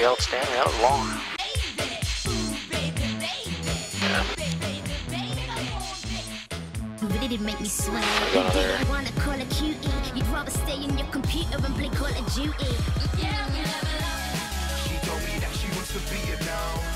outstanding. That was long. Did make me sweat. Go another. You wanna call a cutie? You'd rather stay in your computer and play Call of Duty. She told me that she wants to be alone.